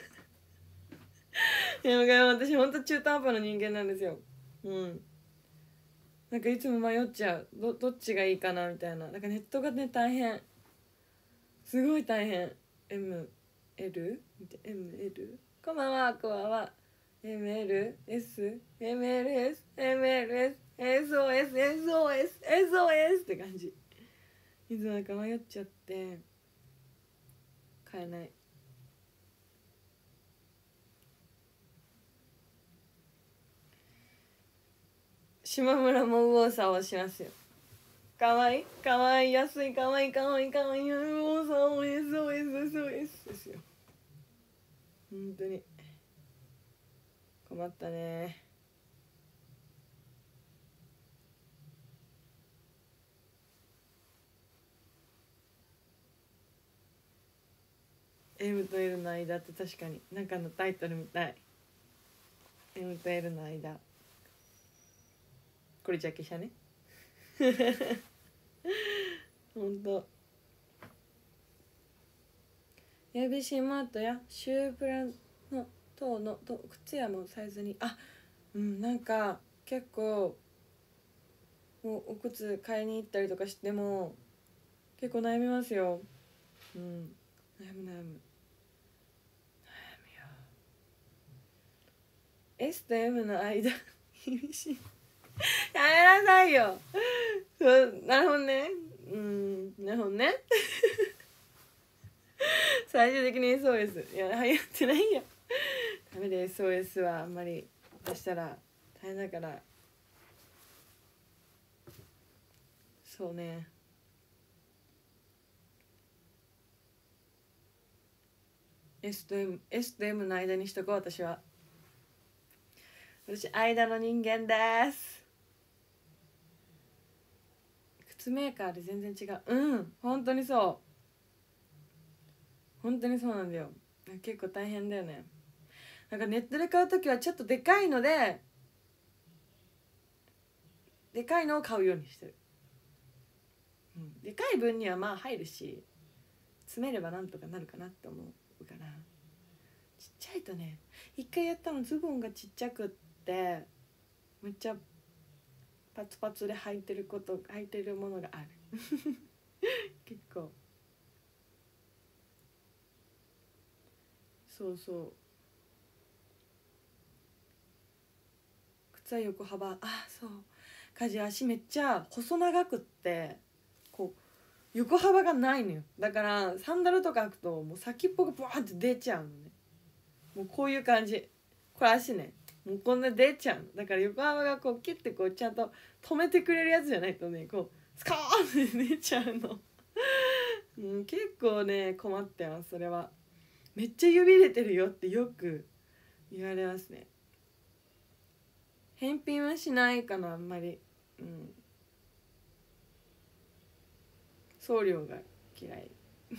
いや私ほんと中途半端な人間なんですよ。うんなんかいつも迷っちゃう、 ど, どっちがいいかなみたいな。なんかネットがね大変、 すごい大変。 エムエル エムエル こんばんは、こんばんは。 エムエルエス エムエルエス エムエルエス エスオーエス エスオーエス エスオーエス って感じ。いつもなんか迷っちゃって買えない。島村も右往左往しますよ。かわいいかわいい、安い、かわいいかわいいかわいい、右往左往 エスオーエス エスオーエス ですよ。本当に困ったね。M と L の間って確かになんかのタイトルみたい。 M と L の間、これジャケ写ね。ほんと。エービーシー マートやシュープラの等のと靴屋もサイズに、あ、うん、なんか結構もうお靴買いに行ったりとかしても結構悩みますよ。うん、悩む悩む悩むよ。 S と M の間厳しい。やめなさいよ。そうなるほどね。うん、なるほどね。最終的に エスオーエス、 いや流行ってないや。ダメで エスオーエス はあんまり出したら大変だから。そうね。S と M、S と M の間にしとこう。私は私間の人間です。靴メーカーで全然違う。うん、本当にそう。本当にそうなんだよ。結構大変だよね。なんかネットで買うときはちょっとでかいのででかいのを買うようにしてる。うん、でかい分にはまあ入るし詰めればなんとかなるかなって思うから。ちっちゃいとね、一回やったのズボンがちっちゃくってめっちゃパツパツで履いてること履いてるものがある。結構そうそう。靴は横幅、あ、そう、家事足めっちゃ細長くってこう横幅がないのよ。だからサンダルとか履くともう先っぽがブワーって出ちゃうのね。もうこういう感じ。これ足ね、もうこんな出ちゃうの。だから横幅がこうキュッてこうちゃんと止めてくれるやつじゃないとね、こうスカーンって出ちゃうの。うん、結構ね困ってます。それはめっちゃ指出てるよってよく言われますね。返品はしないかな、あんまり。うん、送料が嫌い。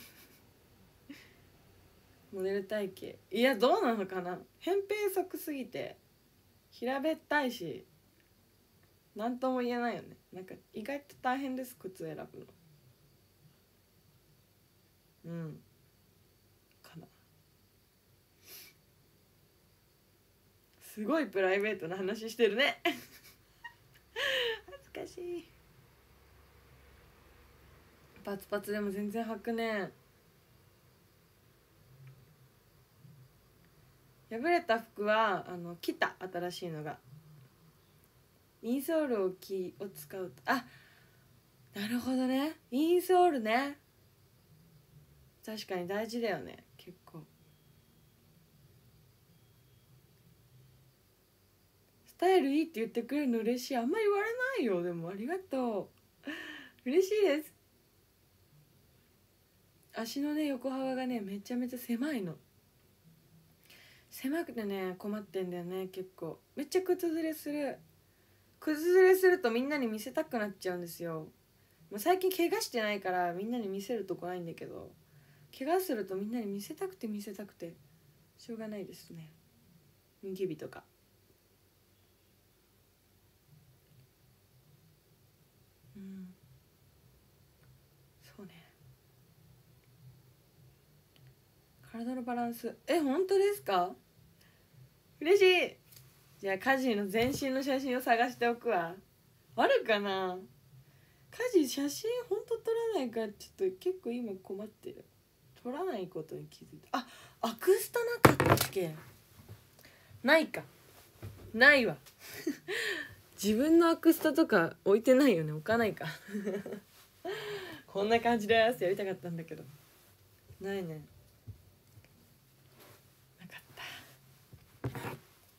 モデル体型、いやどうなのかな。扁平足すぎて平べったいし何とも言えないよね。なんか意外と大変です、靴選ぶの。うんかな。すごいプライベートな話してるね。恥ずかしい。パツパツでも全然履くね。破れた服はあの着た、新しいのが。インソールをきを使うと、あ、なるほどね、インソールね。確かに大事だよね。結構スタイルいいって言ってくれるの嬉しい。あんまり言われないよ。でもありがとう。嬉しいです。足のね横幅がねめちゃめちゃ狭いの。狭くてね困ってんだよね。結構めっちゃ靴ずれする。靴ずれするとみんなに見せたくなっちゃうんですよ。もう最近怪我してないからみんなに見せるとこないんだけど、怪我するとみんなに見せたくて見せたくてしょうがないですね。ニキビとか。うん、そうね。体のバランス、え、本当ですか？嬉しい。じゃあカジの全身の写真を探しておくわ。あるかな。カジ写真ほんと撮らないからちょっと結構今困ってる。 撮らないことに気づいた。あ、アクスタなかったっけ？ないか、ないわ自分のアクスタとか置いてないよね。置かないかこんな感じですやりたかったんだけどないね。なかった。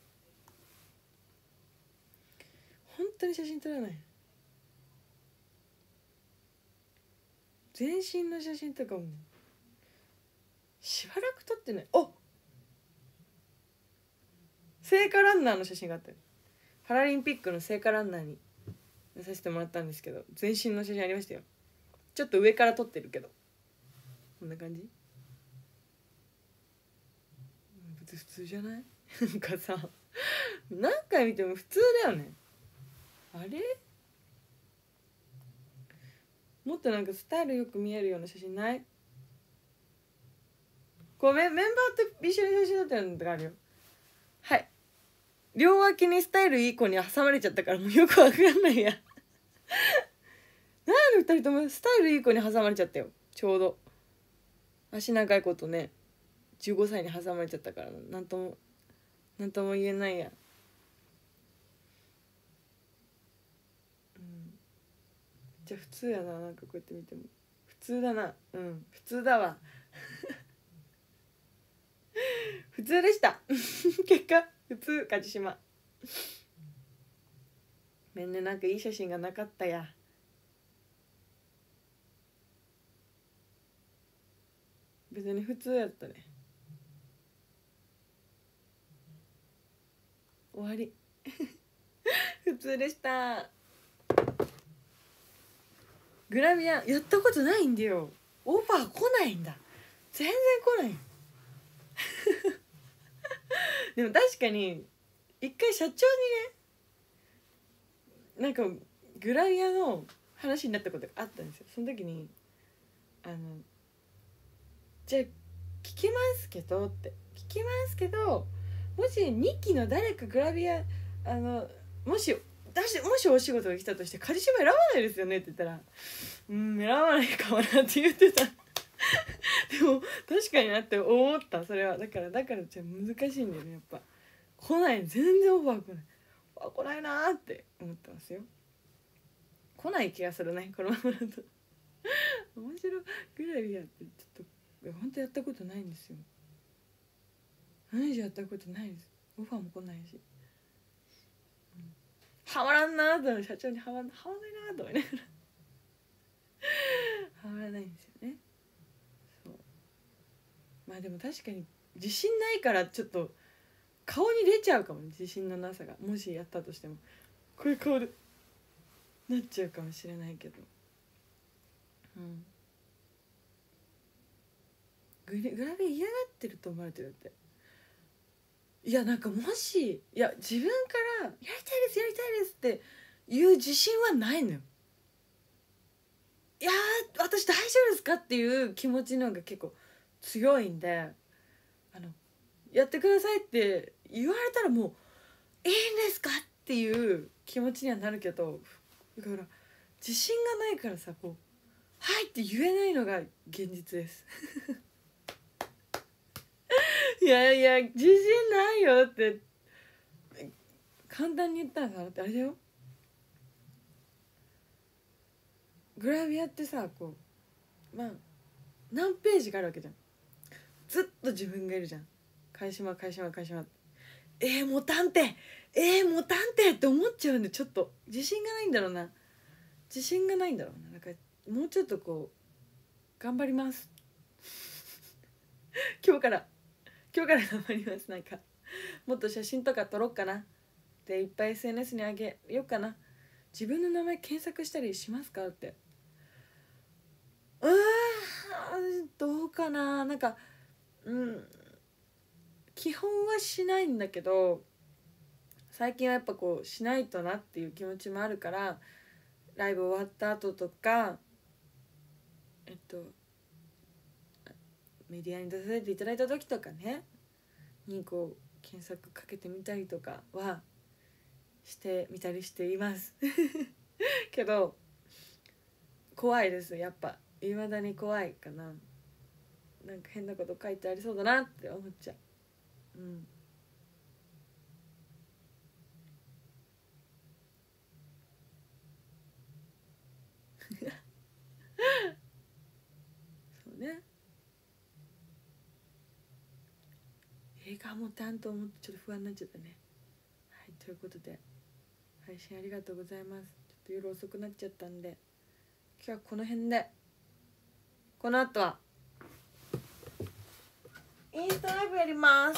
本当に写真撮らない。全身の写真とかもしばらく撮ってない。お、聖火ランナーの写真があったよ。パラリンピックの聖火ランナーに出させてもらったんですけど、全身の写真ありましたよ。ちょっと上から撮ってるけどこんな感じ。別に普通じゃないなんかさ、何回見ても普通だよね。あれもっとなんかスタイルよく見えるような写真ない？こうメンバーと一緒に写真撮ってるのとかあるよ。はい、両脇にスタイルいい子に挟まれちゃったからもうよくわかんないやなんでふたりともスタイルいい子に挟まれちゃったよ。ちょうど足長い子とねじゅうごさいに挟まれちゃったからなんともなんとも言えないや。うん、じゃあ普通やな。なんかこうやって見ても普通だな。うん普通だわ普通でした結果普通。梶島めんね、なんかいい写真がなかったや。別に普通やったね。終わり普通でした。グラビアやったことないんだよ。オファー来ないんだ。全然来ないでも確かに一回社長にねなんかグラビアの話になったことがあったんですよ。その時にあのじゃあ聞きますけどって聞きますけどもしにきの誰かグラビアあのもし出しもしお仕事が来たとして梶島選ばないですよねって言ったらうん選ばないかもなって言ってたでも確かになって思った。それはだからだからじゃ難しいんだよね。やっぱ来ない。全然オファー来ない。オファー来ないなーって思ってますよ。来ない気がするねこのままだと面白いグラビアってちょっと本当やったことないんですよ。何時やったことないです。オファーも来ないし、うん、ハマらんなーと社長にハマんハマんないなーと思いながらハマらないんですよね。そうまあでも確かに自信ないからちょっと顔に出ちゃうかもね。自信のなさがもしやったとしてもこういう顔でなっちゃうかもしれないけど、うんグラグラビア嫌がってると思われてるって。いやなんかもしいや自分からやりたいですやりたいですっていう自信はないのよ。いやー私大丈夫ですかっていう気持ちの方が結構強いんで、あのやってくださいって言われたらもういいんですかっていう気持ちにはなるけど、だから自信がないからさこうはいって言えないのが現実ですいやいや自信ないよって簡単に言ったのかなって。あれだよグラビアってさこうまあ何ページかあるわけじゃん。ずっと自分がいるじゃん。返しま返しま返しまえー、もたんてえー、もたんてって思っちゃうんでちょっと自信がないんだろうな。自信がないんだろうな。なんかもうちょっとこう頑張ります今日から今日から頑張ります。なんかもっと写真とか撮ろうかなでいっぱい エスエヌエス にあげようかな。自分の名前検索したりしますかって。うーんどうかな。なんかうん基本はしないんだけど最近はやっぱこうしないとなっていう気持ちもあるからライブ終わった後とかえっとメディアに出させていただいた時とかねにこう検索かけてみたりとかはしてみたりしていますけど怖いです。やっぱ未だに怖いかな。 なんか変なこと書いてありそうだなって思っちゃう。うんそうね、映画もたんと思ってちょっと不安になっちゃったね。はい、ということで配信ありがとうございます。ちょっと夜遅くなっちゃったんで今日はこの辺で、この後はインスタライブやります。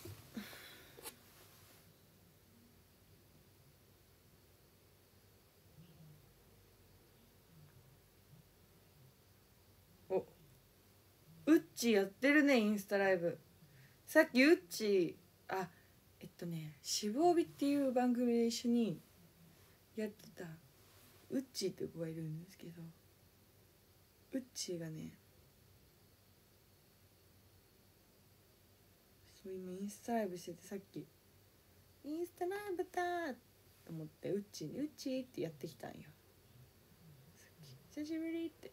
お、ウッチーやってるね、インスタライブ。さっきウッチー、あ、えっとね「死亡日」っていう番組で一緒にやってたウッチーって子がいるんですけど、ウッチーがね、そう今インスタライブしてて、さっきインスタライブだと思ってウッチーに「ウッチー」ってやってきたんよ。さっき久しぶりって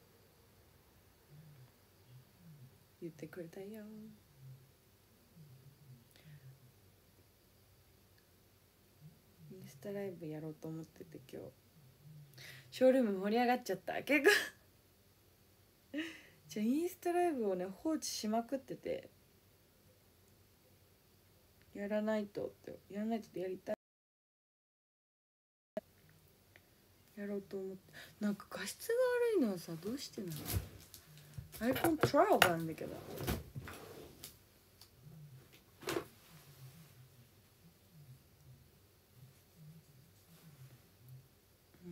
言ってくれたよ。インスタライブやろうと思ってて、今日ショールーム盛り上がっちゃった。結構じゃあインスタライブをね放置しまくってて、やらないとってやらないとってやりたいやろうと思って、なんか画質が悪いのはさ、どうしてなの？ iPhone トライブなんだけど、うん、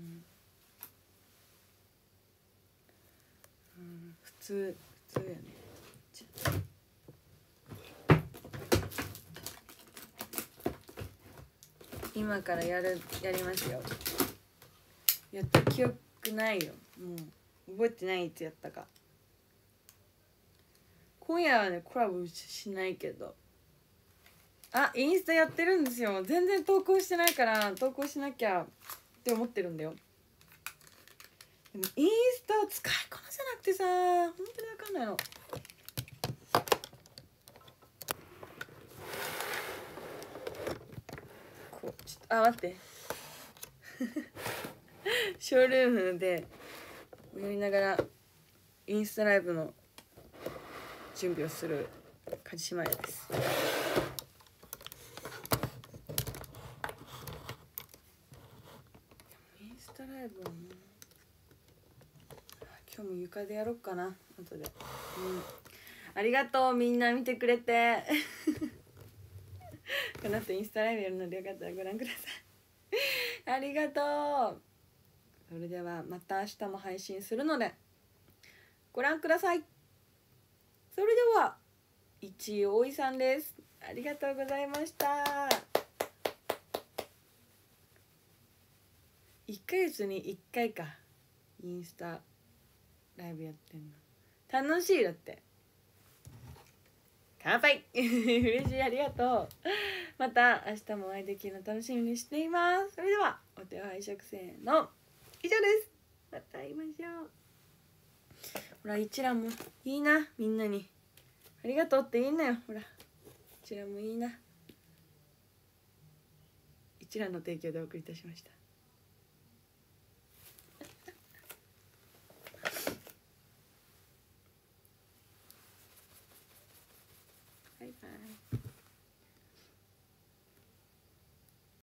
うん、普通普通やね。今からやるやりますよ。やった記憶ないよ、もう覚えてない、いつやったか。今夜はねコラボしないけど、あ、インスタやってるんですよ。全然投稿してないから投稿しなきゃって思ってるんだよ。でもインスタを使いこなせなくてさ、本当に分かんないの。こうちょっと、あ、待ってショールームでやりながらインスタライブの準備をする梶島屋です。インスタライブはね、今日も床でやろうかな、後で。うん、ありがとう、みんな見てくれてこの後インスタライブやるのでよかったらご覧くださいありがとう。それではまた明日も配信するのでご覧ください。それでは一位大井さんです。ありがとうございました。いっかげつにいっかいか、インスタライブやってんの。楽しい。だって乾杯嬉しい、ありがとう。また明日もお会いできるの楽しみにしています。それではお手を拝借、せーの、以上です。また会いましょう。ほら一覧もいいな、みんなにありがとうって言いなよ。ほら一覧もいいな。一覧の提供でお送りいたしました。バイバイ。